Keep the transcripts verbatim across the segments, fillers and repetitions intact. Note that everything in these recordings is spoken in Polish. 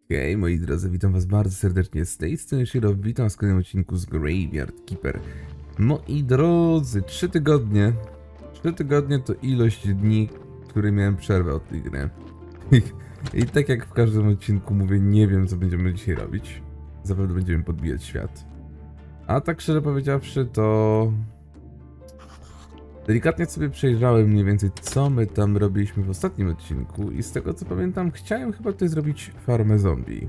Hej moi drodzy, witam was bardzo serdecznie z tej strony Shiro, witam w kolejnym odcinku z Graveyard Keeper. Moi drodzy, trzy tygodnie. trzy tygodnie to ilość dni, w której miałem przerwę od tej gry. I tak jak w każdym odcinku mówię, nie wiem co będziemy dzisiaj robić. Zapewne będziemy podbijać świat. A tak szczerze powiedziawszy to... Delikatnie sobie przejrzałem mniej więcej co my tam robiliśmy w ostatnim odcinku i z tego co pamiętam chciałem chyba tutaj zrobić farmę zombie.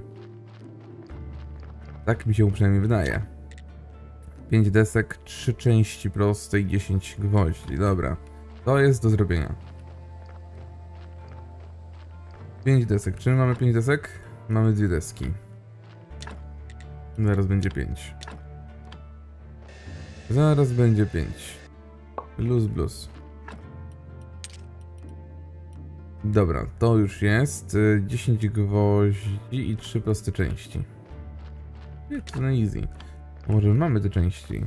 Tak mi się przynajmniej wydaje. pięć desek, trzy części proste i dziesięć gwoździ. Dobra, to jest do zrobienia. pięć desek. Czy my mamy pięć desek? Mamy dwie deski. Zaraz będzie pięć. Zaraz będzie pięć. Luz blues. Dobra, to już jest. dziesięć gwoździ i trzy proste części. To na easy. Może mamy te części.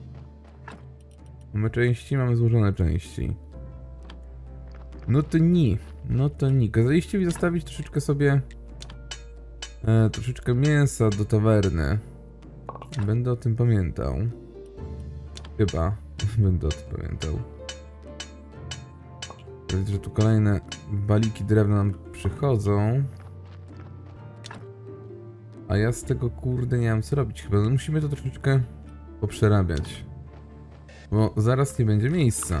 Mamy części, mamy złożone części. No to nie. No to nie. Kazaliście mi zostawić troszeczkę sobie... E, troszeczkę mięsa do tawerny. Będę o tym pamiętał. Chyba. Będę o tym pamiętał. Widzę, że tu kolejne baliki drewna nam przychodzą. A ja z tego kurde nie mam co robić chyba. No musimy to troszeczkę poprzerabiać. Bo zaraz nie będzie miejsca.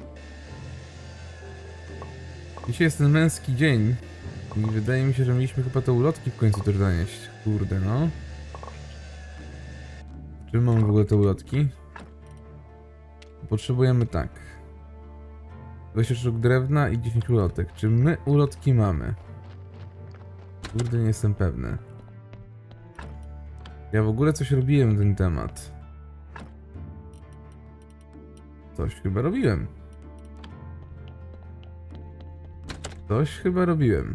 Dzisiaj jest ten męski dzień. I wydaje mi się, że mieliśmy chyba te ulotki w końcu też zanieść. Kurde no. Czy mamy w ogóle te ulotki? Potrzebujemy tak. dwadzieścia sztuk drewna i dziesięć ulotek. Czy my ulotki mamy? Kurde, nie jestem pewny. Ja w ogóle coś robiłem na ten temat. Coś chyba robiłem. Coś chyba robiłem.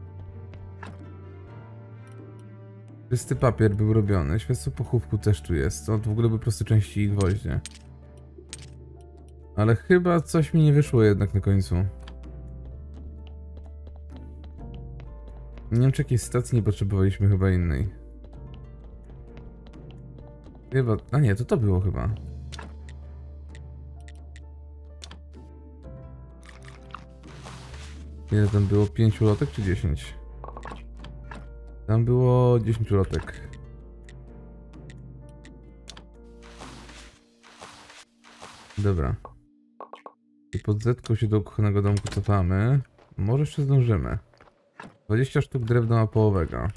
Czysty papier był robiony. Świadectwo pochówku też tu jest. To w ogóle były proste części i gwoździe. Ale chyba coś mi nie wyszło jednak na końcu. Nie wiem, czy jakiejś stacji nie potrzebowaliśmy, chyba innej. Chyba... A nie, to to było chyba. Ile tam było? pięć ulotek czy dziesięć? Tam było dziesięć ulotek. Dobra. I pod zetką się do kochanego domku cofamy. Może jeszcze zdążymy. dwadzieścia sztuk drewna opałowego.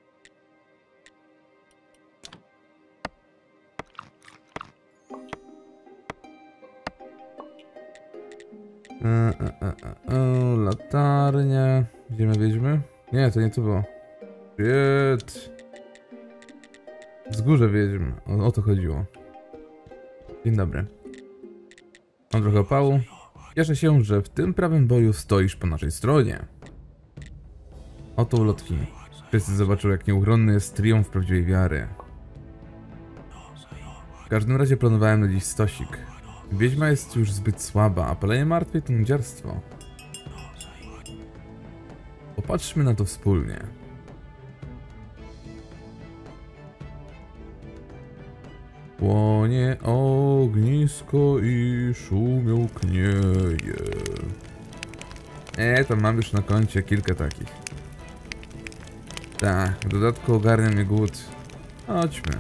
E, e, e, e, e, latarnie. Ziemia wiedźmy? Nie, to nie to było. Shit. Wzgórze wiedźm. O, o to chodziło. Dzień dobry. Mam trochę opału. Cieszę się, że w tym prawym boju stoisz po naszej stronie. Oto ulotki. Wszyscy zobaczył, jak nieuchronny jest triumf prawdziwej wiary. W każdym razie planowałem na dziś stosik. Wiedźma jest już zbyt słaba, a palenie martwej to nudziarstwo. Popatrzmy na to wspólnie. Płonie ognisko i szum knieje. Eee, tam mam już na koncie kilka takich. Tak, w dodatku ogarnia mnie głód. Chodźmy.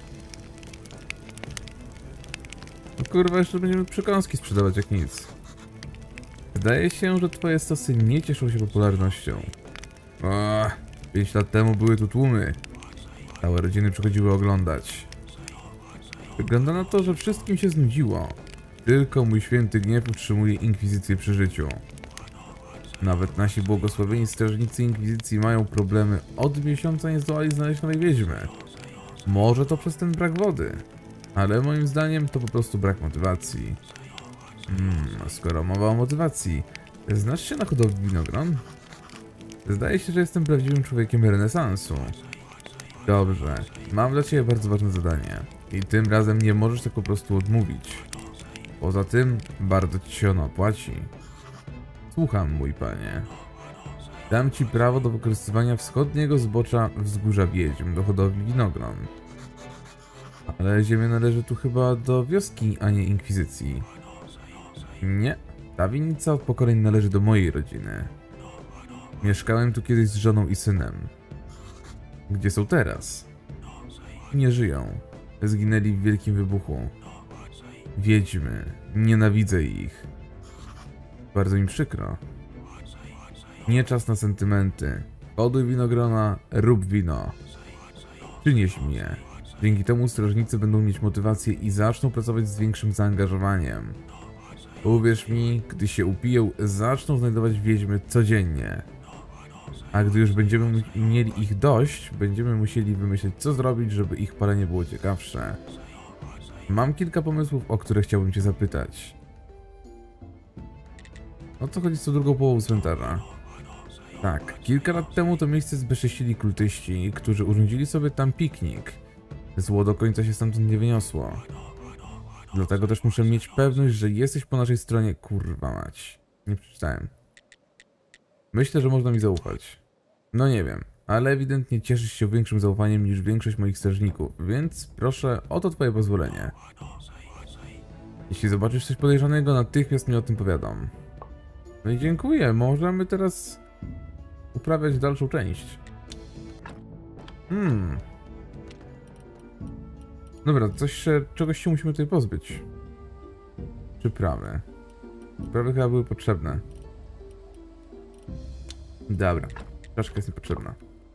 No kurwa, jeszcze będziemy przekąski sprzedawać jak nic. Wydaje się, że twoje stosy nie cieszą się popularnością. O, pięć lat temu były tu tłumy. Całe rodziny przychodziły oglądać. Wygląda na to, że wszystkim się znudziło. Tylko mój święty gniew utrzymuje inkwizycję przy życiu. Nawet nasi błogosławieni strażnicy inkwizycji mają problemy. Od miesiąca nie zdołali znaleźć nowej wiedźmy. Może to przez ten brak wody. Ale moim zdaniem to po prostu brak motywacji. Hmm, skoro mowa o motywacji. Znasz się na hodowli winogron? Zdaje się, że jestem prawdziwym człowiekiem renesansu. Dobrze, mam dla ciebie bardzo ważne zadanie. I tym razem nie możesz tak po prostu odmówić. Poza tym, bardzo ci się ono opłaci. Słucham, mój panie. Dam ci prawo do wykorzystywania wschodniego zbocza wzgórza wiedźm do hodowli winogron. Ale ziemia należy tu chyba do wioski, a nie inkwizycji. Nie, ta winnica od pokoleń należy do mojej rodziny. Mieszkałem tu kiedyś z żoną i synem. Gdzie są teraz? Nie żyją. Zginęli w wielkim wybuchu. Wiedźmy. Nienawidzę ich. Bardzo mi przykro. Nie czas na sentymenty. Hoduj winogrona, rób wino. Przynieś mi je. Dzięki temu strażnicy będą mieć motywację i zaczną pracować z większym zaangażowaniem. Uwierz mi, gdy się upiją, zaczną znajdować wiedźmy codziennie. A gdy już będziemy mieli ich dość, będziemy musieli wymyślić, co zrobić, żeby ich palenie było ciekawsze. Mam kilka pomysłów, o które chciałbym cię zapytać. O co chodzi z tą drugą połową cmentarza? Tak, kilka lat temu to miejsce zbezcześcili kultyści, którzy urządzili sobie tam piknik. Zło do końca się stamtąd nie wyniosło. Dlatego też muszę mieć pewność, że jesteś po naszej stronie. Kurwa mać. Nie przeczytałem. Myślę, że można mi zaufać. No nie wiem, ale ewidentnie cieszysz się większym zaufaniem niż większość moich strażników, więc proszę, oto twoje pozwolenie. Jeśli zobaczysz coś podejrzanego, natychmiast mi o tym powiadam. No i dziękuję, możemy teraz uprawiać dalszą część. Hmm. Dobra, coś, czegoś się musimy tutaj pozbyć. Przyprawy. Przyprawy chyba były potrzebne. Dobra, czaszka jest niepotrzebna.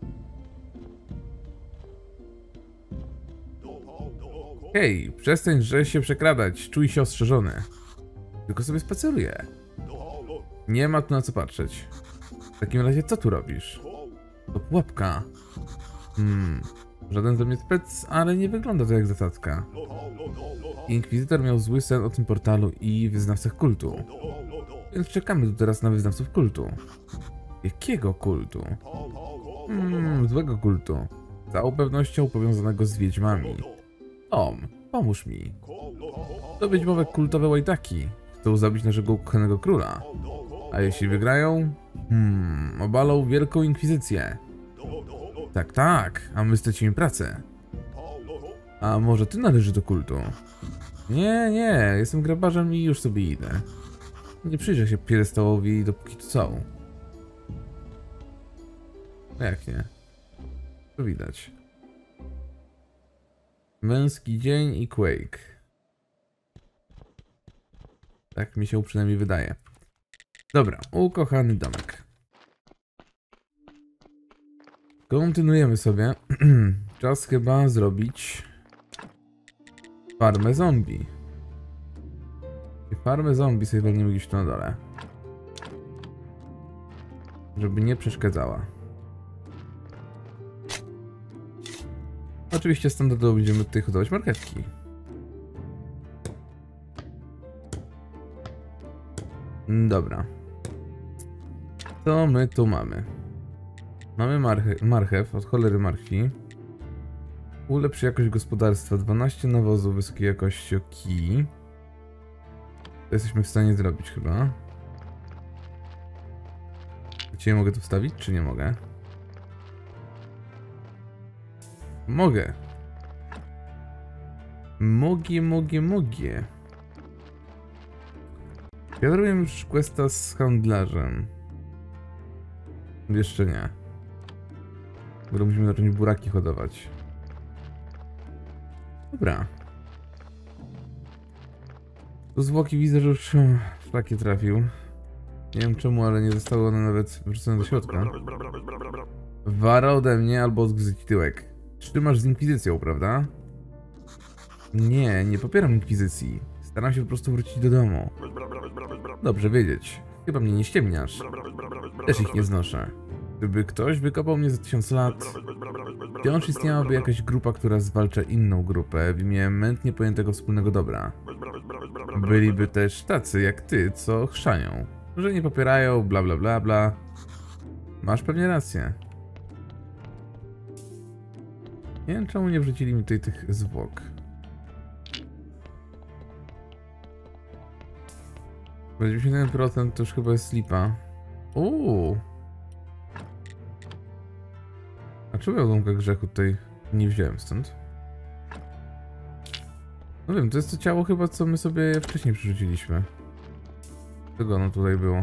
Hej, przestań, że się przekradać, czuj się ostrzeżony. Tylko sobie spaceruję. Nie ma tu na co patrzeć. W takim razie co tu robisz? To pułapka. Hmm, żaden ze mnie spec, ale nie wygląda to jak zasadzka. Inkwizytor miał zły sen o tym portalu i wyznawcach kultu. Więc czekamy tu teraz na wyznawców kultu. Jakiego kultu? Hmm, złego kultu. Z całą pewnością powiązanego z wiedźmami. Tom, pomóż mi. To wiedźmowe kultowe łajdaki. Chcą zabić naszego ukochanego króla. A jeśli wygrają? Hmm, obalą wielką inkwizycję. Tak, tak, a my stracimy pracę. A może ty należysz do kultu? Nie, nie, jestem grabarzem i już sobie idę. Nie przyjrzę się piedestałowi, dopóki tu są. Jak nie? To widać. Męski dzień i Quake. Tak mi się przynajmniej wydaje. Dobra, ukochany domek. Kontynuujemy sobie. Czas chyba zrobić farmę zombie. I farmę zombie sobie walniemy gdzieś tu na dole. Żeby nie przeszkadzała. Oczywiście standardowo będziemy tutaj hodować marchewki. Dobra. Co my tu mamy? Mamy marche marchew, od cholery marchwi. Ulepsz jakość gospodarstwa, dwanaście nawozów wysokiej jakości, oki. To jesteśmy w stanie zrobić chyba. Cię mogę tu wstawić, czy nie mogę? Mogę. Mogę, mogę, mogę. Ja zrobię już questa z handlarzem. Jeszcze nie. Bo musimy zacząć buraki hodować. Dobra. Tu zwłoki widzę, że już szlakie trafił. Nie wiem czemu, ale nie zostały one nawet wrzucone do środka. Wara ode mnie albo odgryźć tyłek. Trzymasz z inkwizycją, prawda? Nie, nie popieram inkwizycji. Staram się po prostu wrócić do domu. Dobrze wiedzieć. Chyba mnie nie ściemniasz. Też ich nie znoszę. Gdyby ktoś wykopał mnie za tysiąc lat, wciąż istniałaby jakaś grupa, która zwalcza inną grupę w imię mętnie pojętego wspólnego dobra. Byliby też tacy jak ty, co chrzanią, że nie popierają, bla bla bla bla. Masz pewnie rację. Nie wiem, czemu nie wrzucili mi tutaj tych zwłok. dziewięćdziesiąt jeden procent to już chyba jest lipa. Uuu. czemu ja łąka grzechu tutaj nie wziąłem stąd? No wiem, to jest to ciało chyba, co my sobie wcześniej przerzuciliśmy. Czego ono tutaj było?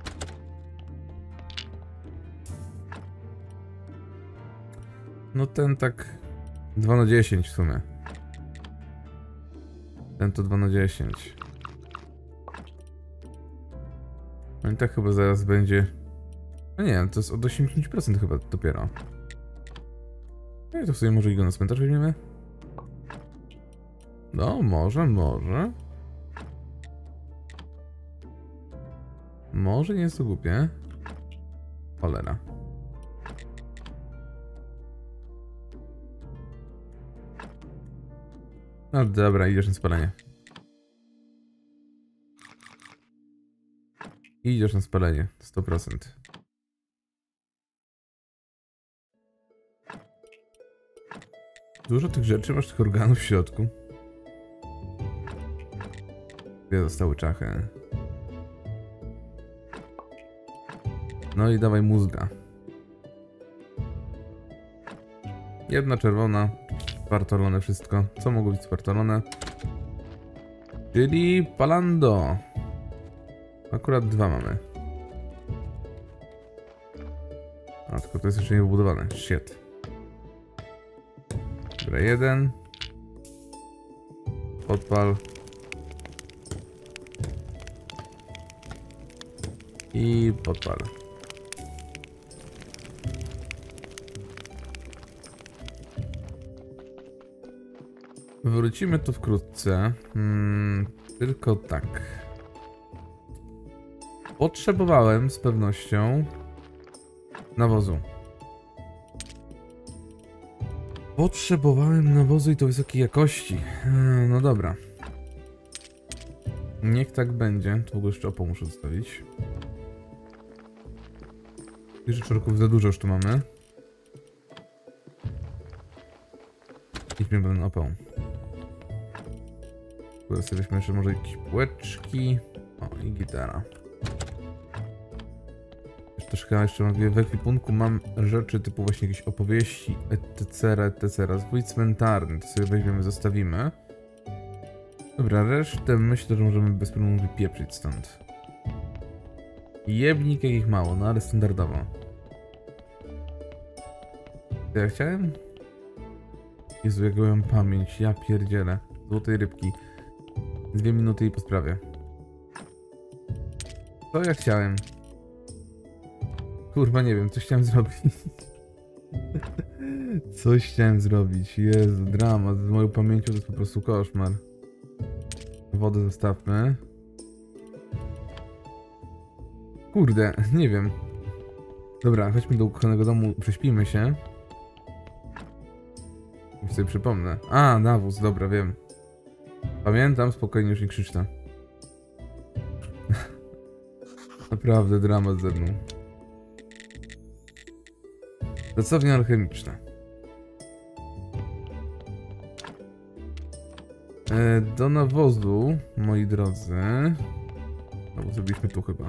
No ten tak... dwa na dziesięć w sumie. Ten to dwa na dziesięć. No i tak chyba zaraz będzie... No nie, to jest od osiemdziesiąt procent chyba dopiero. No i to sobie może i go na cmentarz weźmiemy? No, może, może. Może nie jest to głupie. Cholera. No dobra, idziesz na spalenie. Idziesz na spalenie, sto procent. Dużo tych rzeczy, masz tych organów w środku. Dwie zostały czachy. No i dawaj mózga. Jedna czerwona. Spartolone wszystko. Co mogło być spartolone? Czyli palando. Akurat dwa mamy. A tylko to jest jeszcze nie wybudowane. Shit. Dobra, jeden. Podpal. I podpal. Wrócimy tu wkrótce. Hmm, tylko tak. Potrzebowałem z pewnością nawozu. Potrzebowałem nawozu i to wysokiej jakości. Hmm, no dobra. Niech tak będzie. Tu w ogóle jeszcze opał muszę zostawić. Tych rzeczorków za dużo już tu mamy. Idźmy ten opał. Tutaj sobie weźmy jeszcze może jakieś półeczki. O, i gitara. Też chyba jeszcze mówię, w ekwipunku mam rzeczy typu właśnie jakieś opowieści, et cetera, et cetera. Zwój cmentarny, to sobie weźmiemy, zostawimy. Dobra, resztę myślę, że możemy bez problemu wypieprzyć stąd. Jebnik jakich mało, no ale standardowo. Co ja chciałem? Jezu, jak mam pamięć, ja pierdzielę. Złotej rybki. Dwie minuty i po sprawie. Co ja chciałem? Kurwa, nie wiem, coś chciałem zrobić. Coś chciałem zrobić. Jezu, dramat. Z moją pamięcią to jest po prostu koszmar. Wodę zostawmy. Kurde, nie wiem. Dobra, chodźmy do ukochanego domu, prześpijmy się. Już sobie przypomnę. A, nawóz, dobra, wiem. Pamiętam, spokojnie, już nie krzyczę. Naprawdę dramat ze mną. Pracownia alchemiczna. E, do nawozu, moi drodzy. No bo zrobiliśmy tu chyba.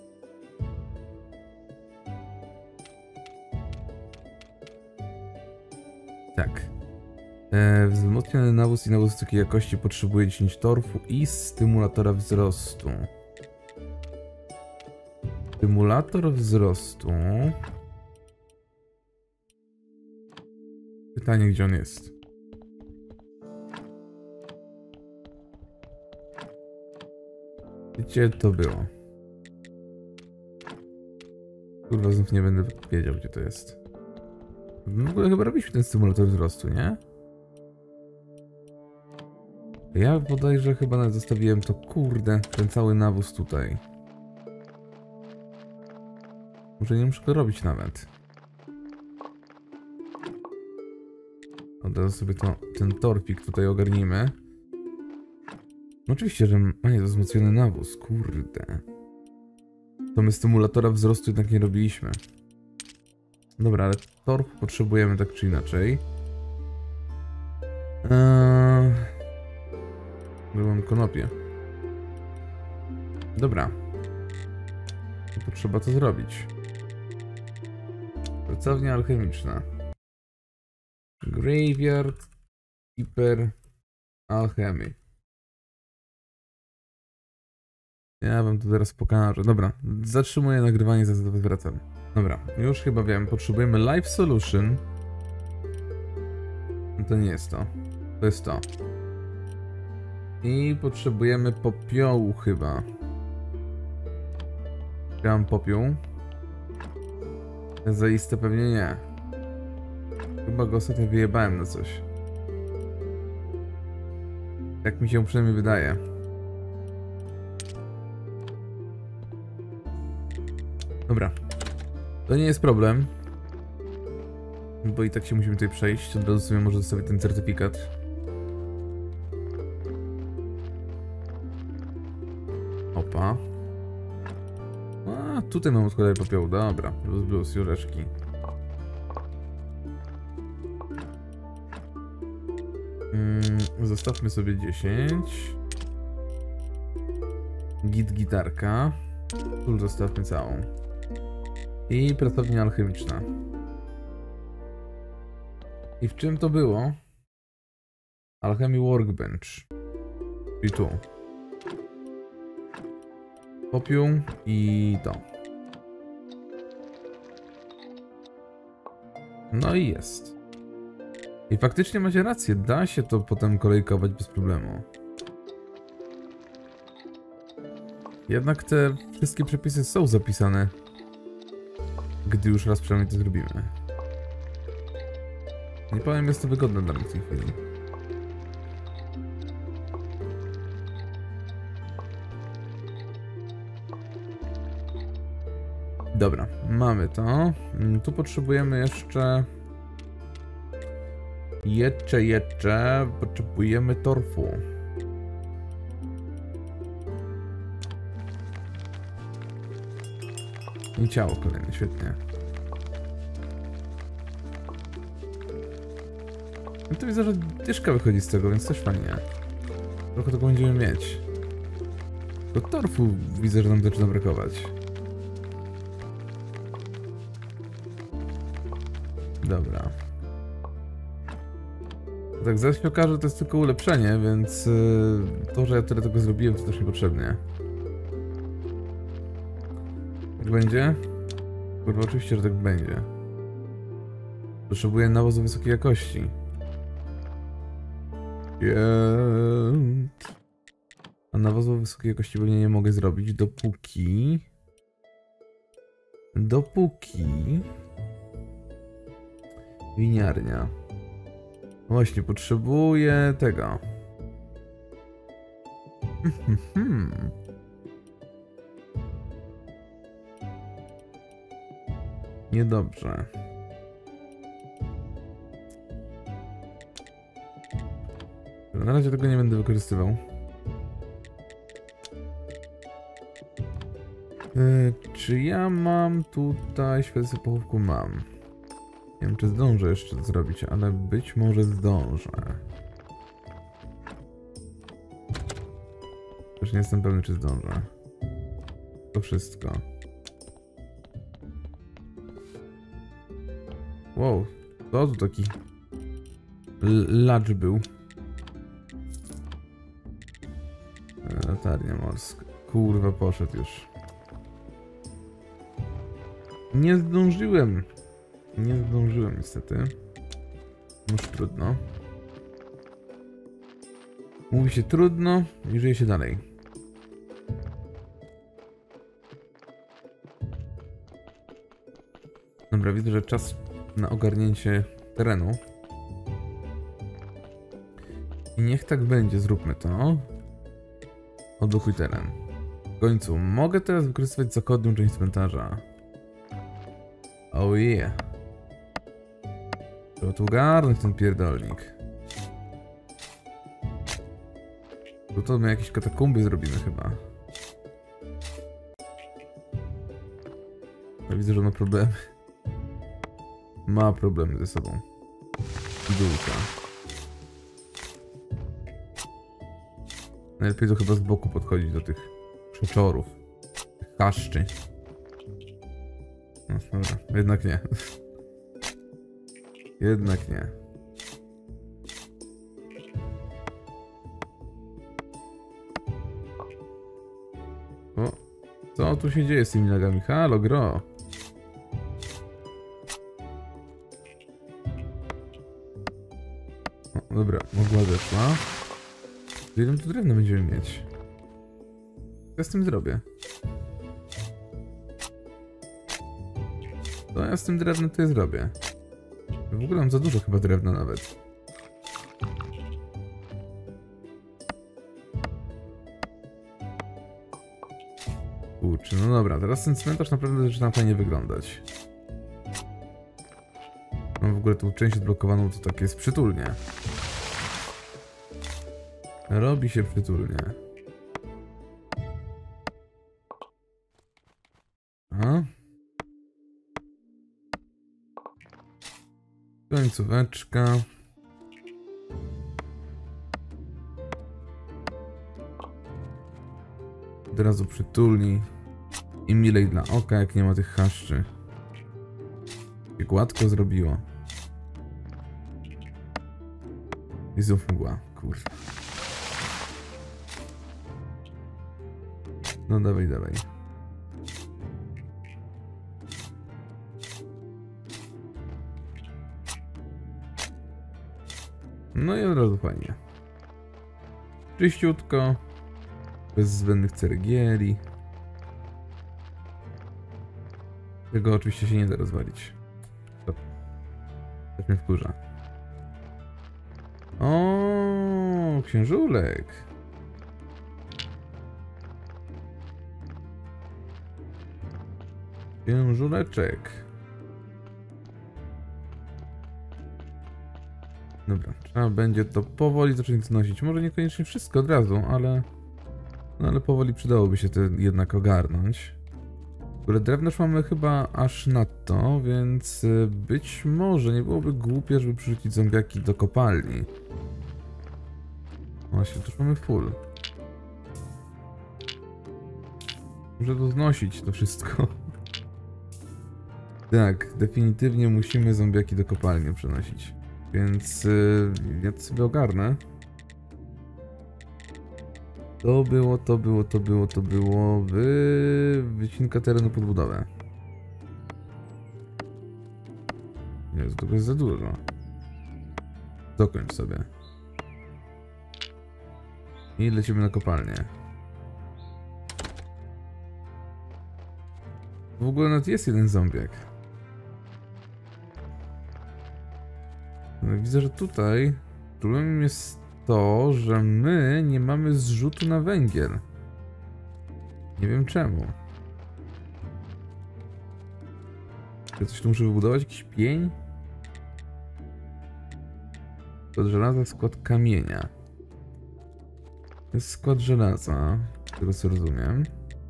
Tak. E, wzmocniony nawóz i nawóz wysokiej jakości potrzebuje dziesięć torfu i stymulatora wzrostu. Stymulator wzrostu. Pytanie, gdzie on jest? Gdzie to było? Kurwa, znów nie będę wiedział, gdzie to jest. W ogóle chyba robiliśmy ten stymulator wzrostu, nie? Ja bodajże chyba nawet zostawiłem to, kurde, ten cały nawóz tutaj. Może nie muszę go robić nawet. Od razu sobie to, ten torfik tutaj ogarnijmy. No oczywiście, że... A nie, to wzmocniony nawóz, kurde. To my stymulatora wzrostu jednak nie robiliśmy. Dobra, ale torf potrzebujemy tak czy inaczej. Eee... Byłem konopie. Dobra. To trzeba to zrobić. Pracownia alchemiczna. Graveyard Keeper Alchemy. Ja wam to teraz pokażę. Dobra, zatrzymuję nagrywanie, zaraz wracam. Dobra, już chyba wiem. Potrzebujemy Life Solution. No to nie jest to. To jest to. I potrzebujemy popiołu chyba. Ja mam popiół. Zaiste pewnie nie. Chyba go ostatnio wyjebałem na coś. Tak mi się przynajmniej wydaje. Dobra. To nie jest problem. Bo i tak się musimy tutaj przejść. Od razu sobie może zostawić ten certyfikat. Opa. A, tutaj mam odkładać popiołu. Dobra. Plus, plus, jureczki. Mm, zostawmy sobie dziesięć. Git gitarka. Tu zostawmy całą. I pracownia alchemiczna. I w czym to było? Alchemy Workbench. I tu. Popiół i to. No i jest. I faktycznie macie rację, da się to potem kolejkować bez problemu. Jednak te wszystkie przepisy są zapisane. Gdy już raz przynajmniej to zrobimy. Nie powiem, jest to wygodne dla mnie w tej chwili. Dobra, mamy to. Tu potrzebujemy jeszcze... Jeszcze, jeszcze... Potrzebujemy torfu. I ciało kolejne, świetnie. No to widzę, że dyszka wychodzi z tego, więc też fajnie. Trochę tego będziemy mieć. Do torfu widzę, że nam zaczyna brakować. Dobra. Tak, zaraz się okaże, że to jest tylko ulepszenie, więc yy, to, że ja tyle tego zrobiłem, to też niepotrzebnie. Tak będzie? Kurwa, oczywiście, że tak będzie. Potrzebuję nawozu wysokiej jakości. Yeah. A nawozu wysokiej jakości pewnie nie mogę zrobić, dopóki... Dopóki... Winiarnia. Właśnie, potrzebuję tego. Hmm. Niedobrze. Na razie tego nie będę wykorzystywał. Yy, czy ja mam tutaj świecę pochówku? Mam. Nie wiem, czy zdążę jeszcze to zrobić, ale być może zdążę. Też nie jestem pewny, czy zdążę. To wszystko. Wow, to tu taki lacz był. Latarnia morska. Kurwa, poszedł już. Nie zdążyłem. Nie zdążyłem niestety. Już trudno. Mówi się trudno i żyje się dalej. Dobra, widzę, że czas na ogarnięcie terenu. I niech tak będzie, zróbmy to. Odblokuj teren. W końcu, mogę teraz wykorzystywać zachodnią część cmentarza. Oh yeah. Trzeba tu ogarnąć ten pierdolnik. Tu to my jakieś katakumby zrobimy chyba. Ja widzę, że ma problemy. Ma problemy ze sobą. Dółka. Najlepiej to chyba z boku podchodzić do tych przeczorów. Tych chaszczy. No dobra, jednak nie. Jednak nie. Co tu się dzieje z tymi lagami? Halo, gro! O, dobra, mogła zeszła. Ile tu drewna będziemy mieć? Co ja z tym zrobię? Co ja z tym drewnem tutaj zrobię? W ogóle mam za dużo chyba drewna nawet. Kurczę, no dobra, teraz ten cmentarz naprawdę zaczyna fajnie wyglądać. Mam w ogóle tą część odblokowaną, to tak jest przytulnie. Robi się przytulnie. Aha. Końcóweczka. Od razu przytulni. I milej dla oka, jak nie ma tych chaszczy. I gładko zrobiło. I znów mgła, kurwa. No dawaj, dawaj. No i od razu fajnie. Czyściutko. Bez zbędnych ceregieli. Tego oczywiście się nie da rozwalić. To też mnie wkurza. O, księżulek. Księżuleczek. Dobra, trzeba będzie to powoli zacząć znosić. Może niekoniecznie wszystko od razu, ale... No ale powoli przydałoby się to jednak ogarnąć. W ogóle drewno już mamy chyba aż na to, więc być może nie byłoby głupie, żeby przyrzucić zombiaki do kopalni. Właśnie, tu już mamy full. Muszę to znosić, to wszystko. Tak, definitywnie musimy zombiaki do kopalni przenosić. Więc yy, ja to sobie ogarnę. To było, to było, to było, to było wy... wycinka terenu pod budowę. Jezu, to jest za dużo. Dokończ sobie. I lecimy na kopalnię. W ogóle nawet jest jeden zombiak. No, widzę, że tutaj problemem jest to, że my nie mamy zrzutu na węgiel. Nie wiem czemu. Czy coś tu muszę wybudować? Jakiś pień? Skład żelaza, skład kamienia. To jest skład żelaza, z tego co rozumiem.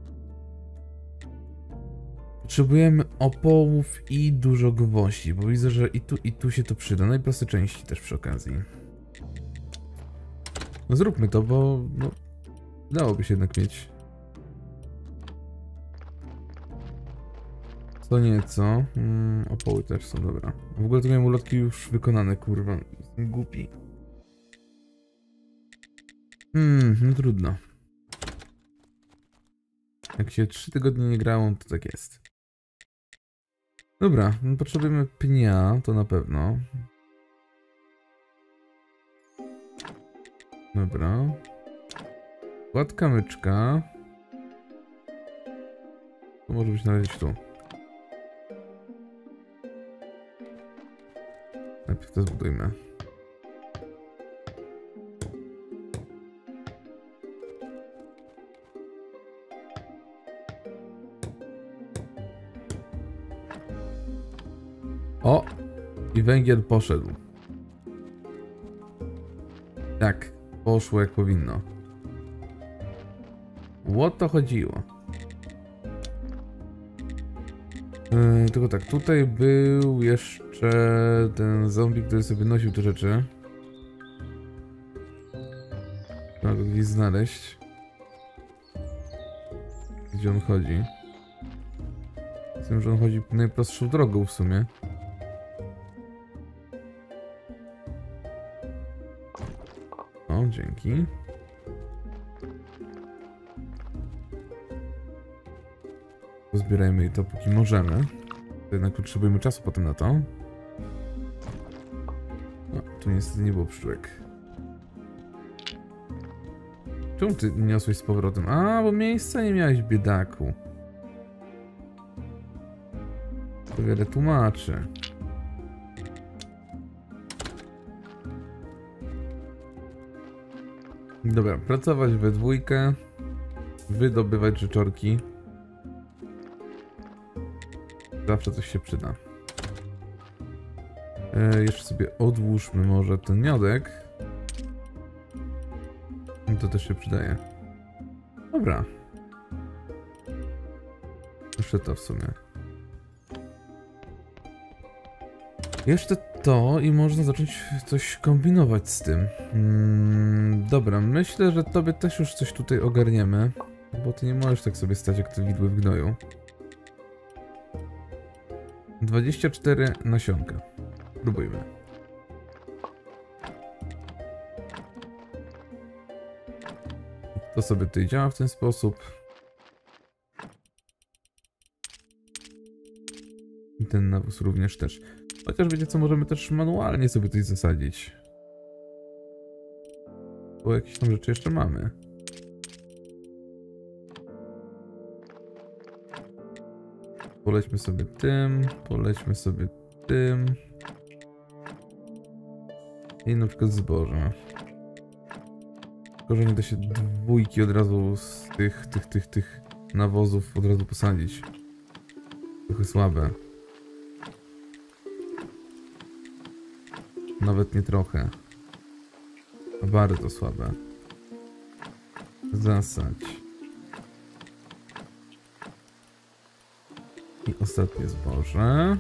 Potrzebujemy opołów i dużo gwoździ, bo widzę, że i tu, i tu się to przyda. No i proste części też przy okazji. No zróbmy to, bo no, dałoby się jednak mieć. Co nieco. Hmm, opoły też są, dobra. W ogóle to miałem ulotki już wykonane, kurwa. Jestem głupi. Hmm, no trudno. Jak się trzy tygodnie nie grało, to tak jest. Dobra, no potrzebujemy pnia, to na pewno. Dobra. Skład kamyczka. To może być na razie tu. Najpierw to zbudujmy. O! I węgiel poszedł. Tak, poszło jak powinno. O to chodziło. Yy, tylko tak, tutaj był jeszcze ten zombie, który sobie nosił te rzeczy. Trzeba go gdzieś znaleźć. Gdzie on chodzi? Z tym, że on chodzi najprostszą drogą w sumie. O, dzięki. Pozbierajmy je to póki możemy. To jednak potrzebujemy czasu potem na to. No, tu niestety nie było pszczółek. Czemu ty niosłeś z powrotem? A, bo miejsca nie miałeś, biedaku. To wiele tłumaczy. Dobra, pracować we dwójkę. Wydobywać rzeczorki. Zawsze coś się przyda. E, jeszcze sobie odłóżmy może ten miodek. To też się przydaje. Dobra. Jeszcze to w sumie. Jeszcze to i można zacząć coś kombinować z tym. Hmm, dobra, myślę, że tobie też już coś tutaj ogarniemy. Bo ty nie możesz tak sobie stać jak te widły w gnoju. dwadzieścia cztery nasionka. Próbujmy. To sobie tutaj działa w ten sposób. I ten nawóz również też. Chociaż wiecie co, możemy też manualnie sobie coś zasadzić. Bo jakieś tam rzeczy jeszcze mamy. Polećmy sobie tym, polećmy sobie tym. I na przykład zboże. Tylko, że nie da się dwójki od razu z tych, tych, tych, tych nawozów od razu posadzić. Trochę słabe. Nawet nie trochę. Bardzo słabe. Zasadź. I ostatnie zboże.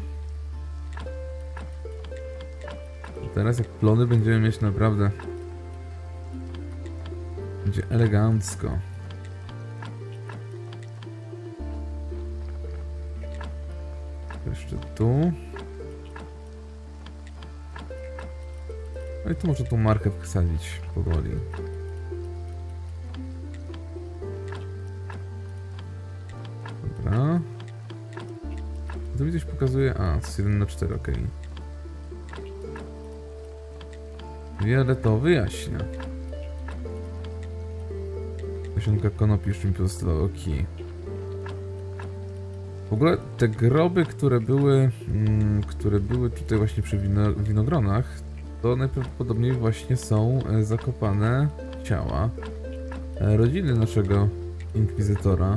Teraz jak plony będziemy mieć naprawdę... Będzie elegancko. Jeszcze tu. No i tu można tą markę wsadzić powoli. Dobra. To mi coś pokazuje... A, to jest jeden na cztery, ok. Wiele to wyjaśnia. Nasionka konopi jeszcze mi pozostało, ok. W ogóle te groby, które były, mm, które były tutaj właśnie przy wino, winogronach, to najprawdopodobniej właśnie są zakopane ciała rodziny naszego inkwizytora.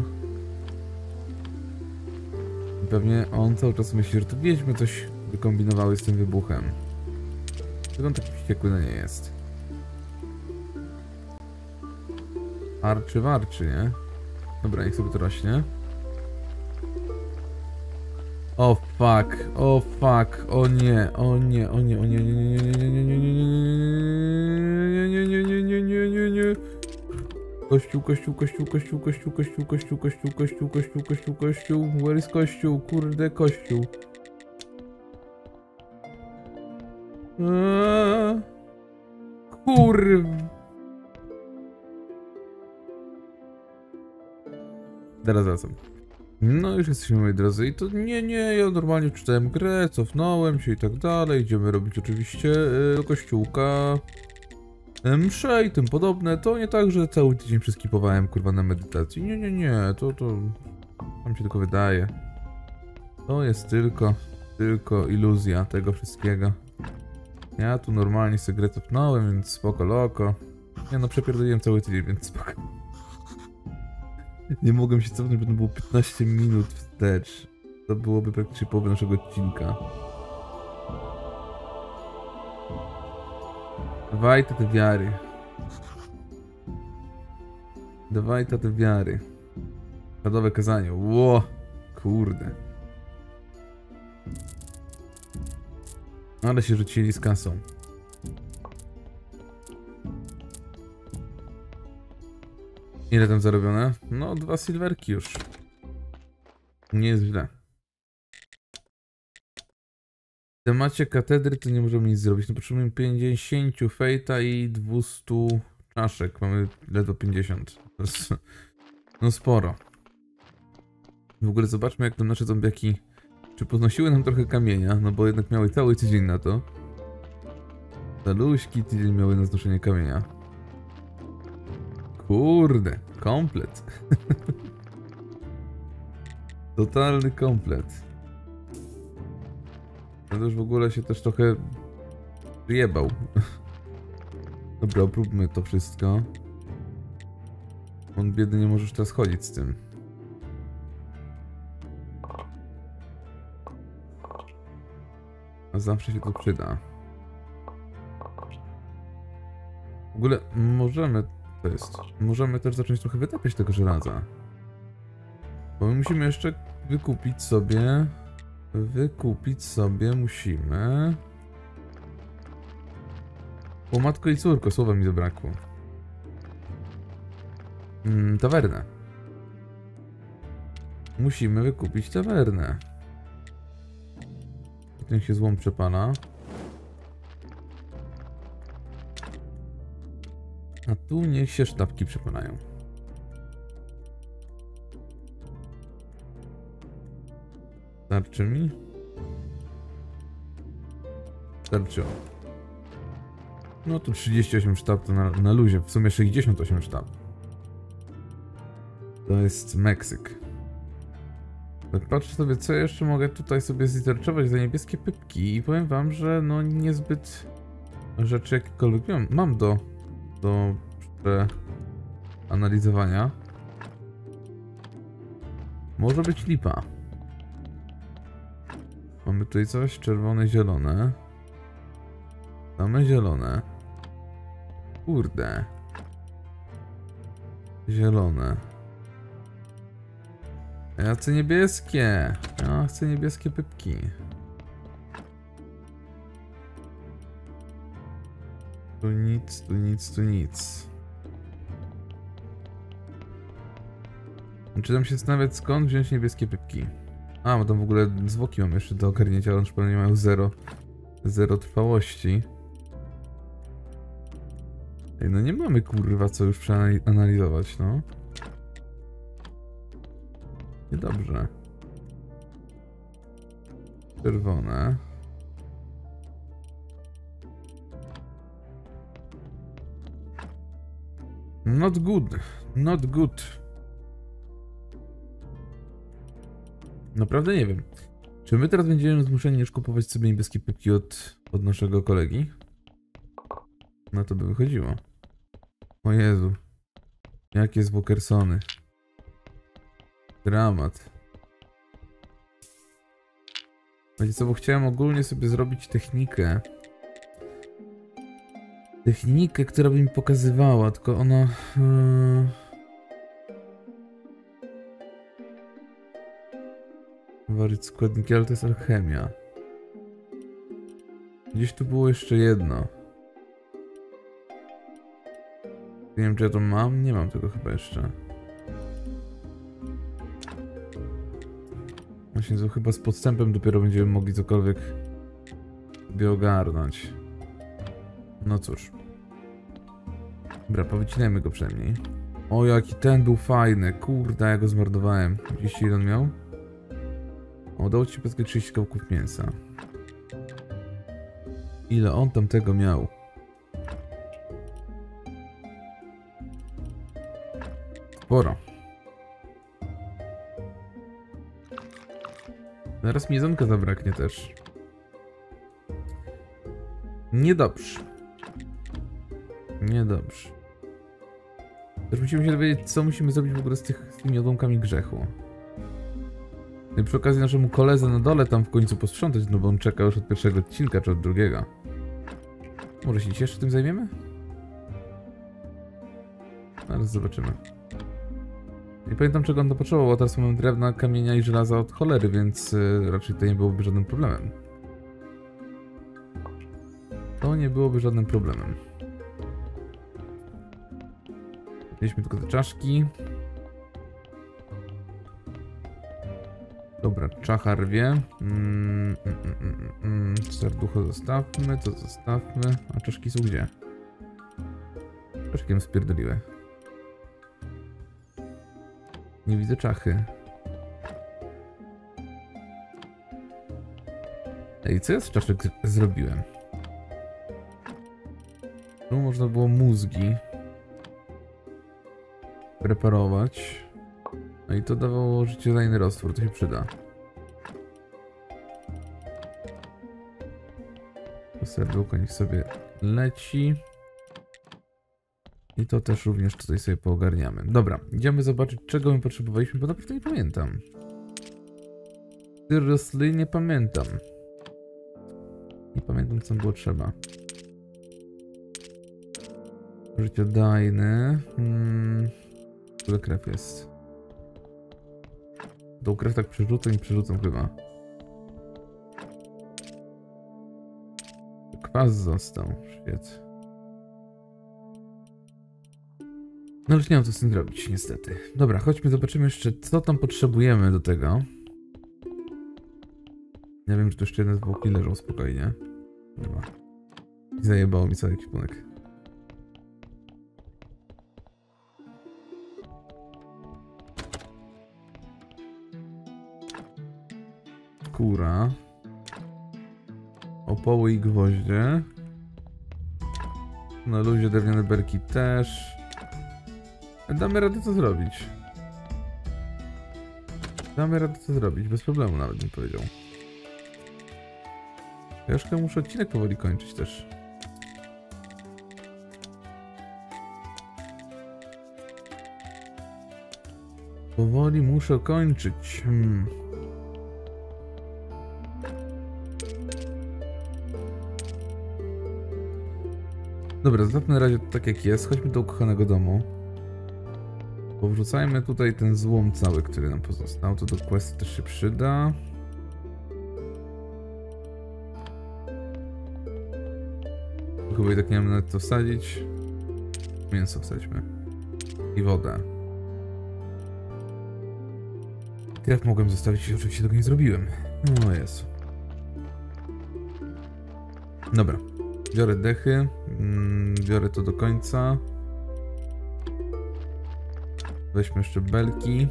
Pewnie on cały czas myśli, że to wiedźmy coś wykombinowały z tym wybuchem. Tylko on taki wściekły na nie jest. Warczy, warczy, nie? Dobra, niech sobie to rośnie. O fuck, o fuck, o nie, o nie, o nie, o nie, nie, nie, nie, nie, nie, nie, nie, nie, nie, nie, nie, nie, nie. Kościół, kościół, kościół, kościół, kościół, kościół, kościół, kościół, kościół, kościół, kościół, kościół, where is kościół, kurde, kościół. Kurw. Teraz wracam. No już jesteśmy, moi drodzy, i to nie, nie, ja normalnie czytałem grę, cofnąłem się i tak dalej, idziemy robić oczywiście yy, do kościółka msze i tym podobne, to nie tak, że cały tydzień przeskipowałem kurwa na medytacji, nie, nie, nie, to, to, tam się tylko wydaje, to jest tylko, tylko iluzja tego wszystkiego. Ja tu normalnie sobie grę cofnąłem, więc spoko loko, ja no przepierdoliłem cały tydzień, więc spoko. Nie mogłem się cofnąć, bo to było piętnaście minut wstecz. To byłoby praktycznie połowa naszego odcinka. Dawaj te wiary. Dawaj te wiary. Radowe kazanie. Ło! Kurde. Ale się rzucili z kasą. Ile tam zarobione? No, dwa silverki już. Nie jest źle. W temacie katedry to nie możemy nic zrobić. No, potrzebujemy pięćdziesiąt fejta i dwieście czaszek. Mamy ledwo pięćdziesiąt. To jest, no sporo. W ogóle zobaczmy, jak tam nasze zombiaki... Czy podnosiły nam trochę kamienia, no bo jednak miały cały tydzień na to. Zaluśki tydzień miały na znoszenie kamienia. Kurde, komplet. Totalny komplet. No to już w ogóle się też trochę wyjebał. Dobra, opróbmy to wszystko. On biedny nie może już teraz chodzić z tym. A zawsze się to przyda. W ogóle możemy... To jest... Możemy też zacząć trochę wytapiać tego żelaza. Bo my musimy jeszcze wykupić sobie... Wykupić sobie musimy... O matko i córko, słowa mi zabrakło. Mm, tawernę. Musimy wykupić tawernę. Ten się złom przepala. A tu niech się sztabki przepalają. Starczy mi? Starczyło. No to trzydzieści osiem sztab to na, na luzie, w sumie sześćdziesiąt osiem sztab. To jest Meksyk. Tak patrzę sobie, co jeszcze mogę tutaj sobie ziterczować za niebieskie pypki i powiem wam, że no niezbyt rzeczy jakiekolwiek mam, mam do, do przeanalizowania. Może być lipa. Mamy tutaj coś czerwone, zielone. Same zielone. Kurde. Zielone. Ja chcę niebieskie. Ja chcę niebieskie pypki. Tu nic, tu nic, tu nic. Czy tam się zastanawiać, skąd wziąć niebieskie pypki? A, bo tam w ogóle zwłoki mam jeszcze do ogarnięcia, ale już pewnie mają zero, zero trwałości. Ej, no nie mamy kurwa co już przeanalizować, no. Niedobrze. Czerwone. Not good. Not good. Naprawdę nie wiem. Czy my teraz będziemy zmuszeni już kupować sobie niebieskie pypki od, od naszego kolegi? No to by wychodziło. O Jezu. Jakie zwłokersony. Dramat. Wiecie co, bo chciałem ogólnie sobie zrobić technikę. Technikę, która by mi pokazywała, tylko ona... Yy... Ważyć składniki, ale to jest alchemia. Gdzieś tu było jeszcze jedno. Nie wiem, czy ja to mam? Nie mam tego chyba jeszcze. Właśnie to chyba z podstępem dopiero będziemy mogli cokolwiek sobie ogarnąć. No cóż. Dobra, powycinajmy go przynajmniej. O, jaki ten był fajny. Kurde, ja go zmordowałem. Widzieliście, ile on miał? O, udało ci się pozyskać trzydzieści kawałków mięsa. Ile on tam tego miał? Sporo. Zaraz mi jedzonka zabraknie też. Niedobrze. Niedobrze. Też musimy się dowiedzieć, co musimy zrobić w ogóle z, tych, z tymi odłamkami grzechu. I przy okazji naszemu koledze na dole tam w końcu posprzątać, no bo on czeka już od pierwszego odcinka, czy od drugiego. Może się dzisiaj jeszcze tym zajmiemy? Zaraz zobaczymy. Nie pamiętam, czego on to potrzebował, bo teraz mamy drewna, kamienia i żelaza od cholery, więc yy, raczej to nie byłoby żadnym problemem. To nie byłoby żadnym problemem. Mieliśmy tylko te czaszki. Dobra, czacha rwie. Mm, mm, mm, mm, mm. Serducho zostawmy, to zostawmy. A czaszki są gdzie? Czaszkiem spierdoliły. Nie widzę czachy. Ej, co ja z czaszek zrobiłem? Tu można było mózgi preparować. No i to dawało życiodajny roztwór, to się przyda. To serducho niech sobie leci. I to też również tutaj sobie poogarniamy. Dobra, idziemy zobaczyć, czego my potrzebowaliśmy, bo naprawdę nie pamiętam. Seriously, nie pamiętam. Nie pamiętam, co było trzeba. Życiodajny. Hmm. Tyle krew jest. Tą krew tak przerzucam i przerzucam chyba. Kwas został. Świetnie. No ale nie mam co z tym zrobić, niestety. Dobra, chodźmy, zobaczymy jeszcze, co tam potrzebujemy do tego. Ja wiem, że tu jeszcze jeden zwłoki leżą spokojnie. Dobra. Zajebało mi cały ekwipunek. Skóra. Opoły i gwoździe. Na luzie drewniane berki też. Damy radę to zrobić. Damy radę to zrobić, bez problemu nawet bym powiedział. Ja już chyba muszę odcinek powoli kończyć też. Powoli muszę kończyć. Hmm. Dobra, zostawmy na razie to tak jak jest. Chodźmy do ukochanego domu. Powrzucajmy tutaj ten złom cały, który nam pozostał. To do questu też się przyda. Chyba i tak nie mam nawet to wsadzić. Mięso wsadźmy. I wodę. Krew mogłem zostawić i oczywiście tego nie zrobiłem. No jest. Dobra. Biorę dechy. Biorę to do końca. Weźmy jeszcze belki.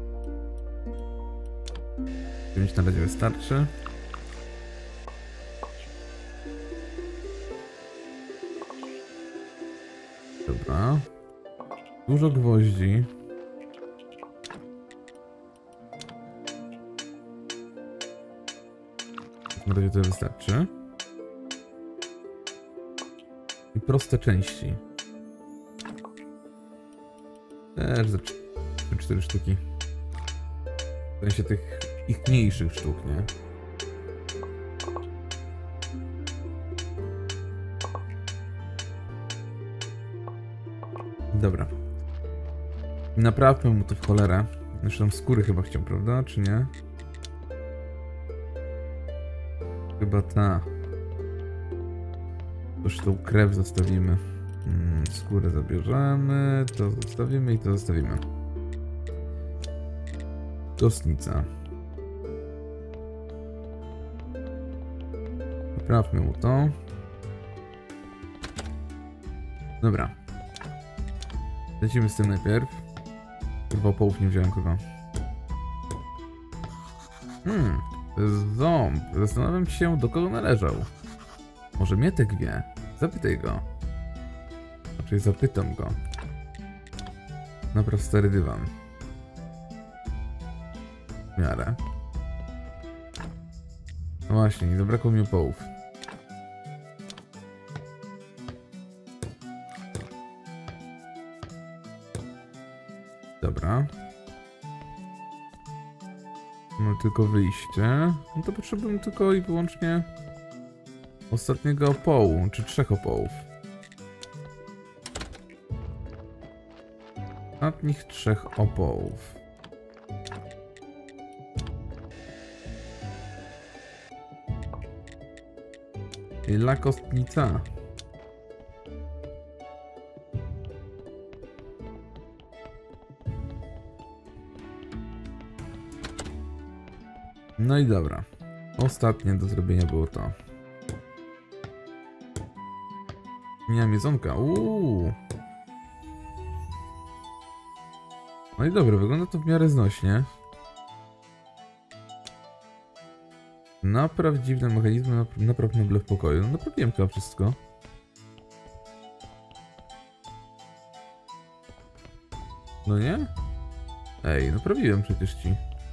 dziewięć na razie wystarczy. Dobra. Dużo gwoździ. Na razie to wystarczy. I proste części. Też za cztery sztuki. W sensie tych ich mniejszych sztuk, nie? Dobra. Naprawmy mu to w cholerę. Jeszcze tam skóry chyba chciał, prawda? Czy nie? Chyba ta. Już tą krew zostawimy. Hmm, skórę zabierzemy. To zostawimy i to zostawimy. Kostnica. Naprawmy mu to. Dobra. Lecimy z tym najpierw. Chyba połów nie wziąłem chyba. Hmm, to jest ząb. Zastanawiam się, do kogo należał. Może Mietek wie. Zapytaj go. Znaczy zapytam go. Napraw stary dywan. W miarę. No właśnie, nie zabrakło mi opołów. Dobra. Mamy tylko wyjście. No to potrzebujemy tylko i wyłącznie ostatniego opołu, czy trzech opołów. Ostatnich trzech opołów. I la kostnica. No i dobra. Ostatnie do zrobienia było to. Nie mam jedzonka. Uuu. No i dobra, wygląda to w miarę znośnie. Napraw dziwne mechanizmy, napraw, napraw meble w pokoju. No naprawiłem chyba wszystko. No nie? Ej, naprawiłem przecież ci.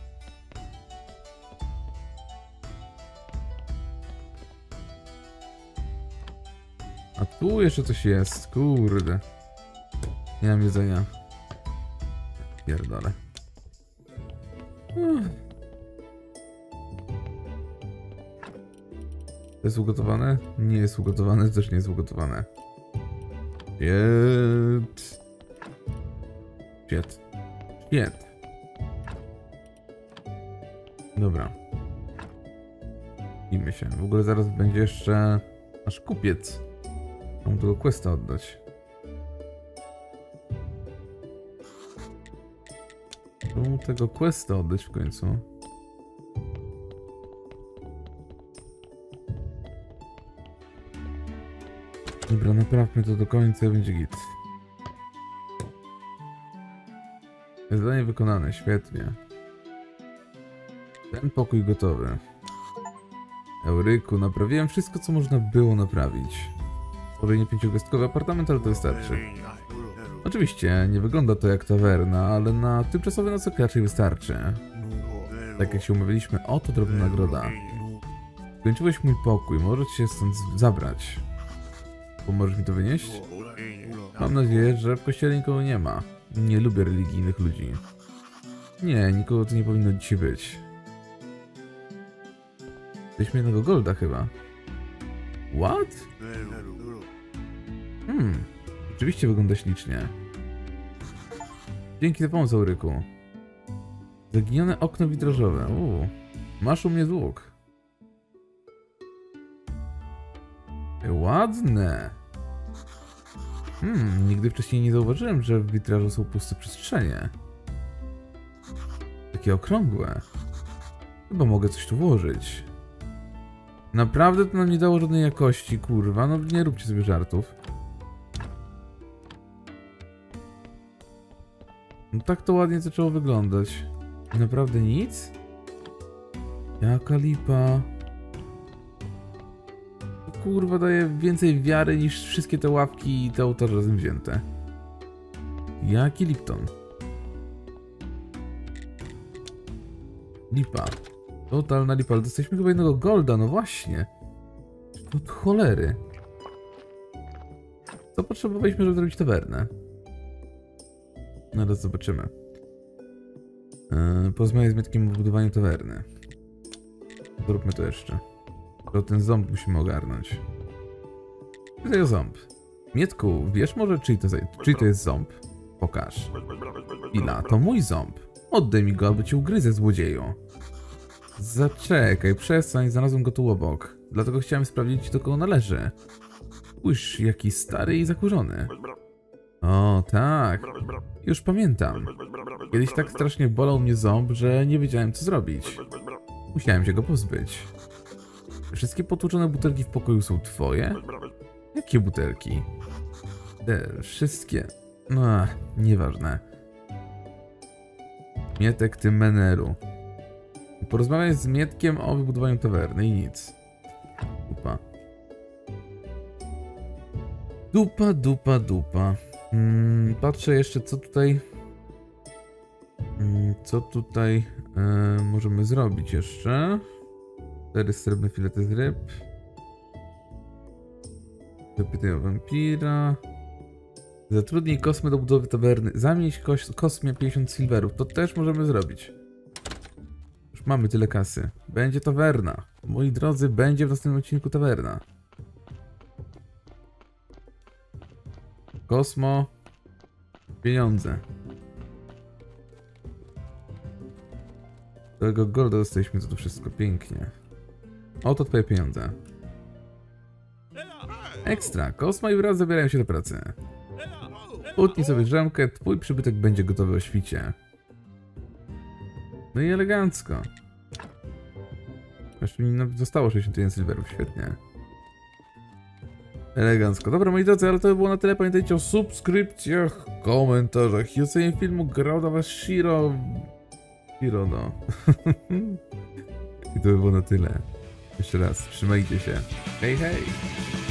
A tu jeszcze coś jest, kurde. Nie mam jedzenia. Pierdolę. Uff. To jest ugotowane? Nie jest ugotowane, też nie jest ugotowane. Shit. Shit. Shit. Dobra. Imy się. W ogóle zaraz będzie jeszcze nasz kupiec. Mam tego questa oddać. Czemu tego questa oddać w końcu? Dobra, naprawmy to do końca i będzie git. Zadanie wykonane, świetnie. Ten pokój gotowy. Euryku, naprawiłem wszystko, co można było naprawić. Stworzenie pięciogwiazdkowy apartament, ale to wystarczy. Oczywiście, nie wygląda to jak tawerna, ale na tymczasowy nocek raczej wystarczy. Tak jak się umówiliśmy, oto drobna nagroda. Skończyłeś mój pokój, możesz się stąd zabrać. Pomożesz mi to wynieść? Mam nadzieję, że w kościele nikogo nie ma. Nie lubię religijnych ludzi. Nie, nikogo tu nie powinno dzisiaj być. Weźmy jednego golda chyba. What? Hmm, rzeczywiście wygląda ślicznie. Dzięki za pomoc, Euryku. Zaginione okno witrażowe. Uuu, masz u mnie dług. Ładne. Hmm, nigdy wcześniej nie zauważyłem, że w witrażu są puste przestrzenie. Takie okrągłe. Chyba mogę coś tu włożyć. Naprawdę to nam nie dało żadnej jakości, kurwa. No nie róbcie sobie żartów. No tak to ładnie zaczęło wyglądać. Naprawdę nic? Jaka lipa. Kurwa, daje więcej wiary niż wszystkie te ławki i te ołtarze razem wzięte. Jaki Lipton? Lipa. Totalna lipa, ale dostaliśmy chyba jednego golda, no właśnie. Od cholery. Co potrzebowaliśmy, żeby zrobić tawernę? Zaraz zobaczymy. Yy, Porozmawiaj z Mietkiem o budowaniu tawerny. Zróbmy to jeszcze. To ten ząb musimy ogarnąć. Tutaj o ząb. Mietku, wiesz może, czyj to, czyj to jest ząb? Pokaż. Ila, to mój ząb. Oddaj mi go, albo cię ugryzę, złodzieju. Zaczekaj, przestań, znalazłem go tu obok. Dlatego chciałem sprawdzić, do kogo należy. Spójrz, jaki stary i zakurzony. O, tak. Już pamiętam. Kiedyś tak strasznie bolał mnie ząb, że nie wiedziałem, co zrobić. Musiałem się go pozbyć. Wszystkie potłuczone butelki w pokoju są twoje? Jakie butelki? Te wszystkie... No, nieważne. Mietek, ty meneru. Porozmawiaj z Mietkiem o wybudowaniu tawerny i nic. Dupa. Dupa, dupa, dupa. Hmm, patrzę jeszcze, co tutaj... Hmm, co tutaj e, możemy zrobić jeszcze. Cztery srebrne filety z ryb. Zapytaj o wampira. Zatrudnij Kosmę do budowy tawerny. Zamieść kos Kosmie pięćdziesiąt silverów. To też możemy zrobić. Już mamy tyle kasy. Będzie tawerna. Moi drodzy, będzie w następnym odcinku tawerna. Kosmo. Pieniądze. Tego golda dostaliśmy za to wszystko. Pięknie. Oto twoje pieniądze. Ekstra. Kosmo i wraz zabierają się do pracy. Utnij sobie drzemkę, twój przybytek będzie gotowy o świcie. No i elegancko. Jeszcze mi zostało sześćdziesiąt jeden silverów, świetnie. Elegancko. Dobra, moi drodzy, ale to by było na tyle. Pamiętajcie o subskrypcjach, komentarzach i ocenie filmu. Grał dla was Shiro. Shiro, no. I to by było na tyle. jeszcze raz. Trzymajcie się. Hej, hej!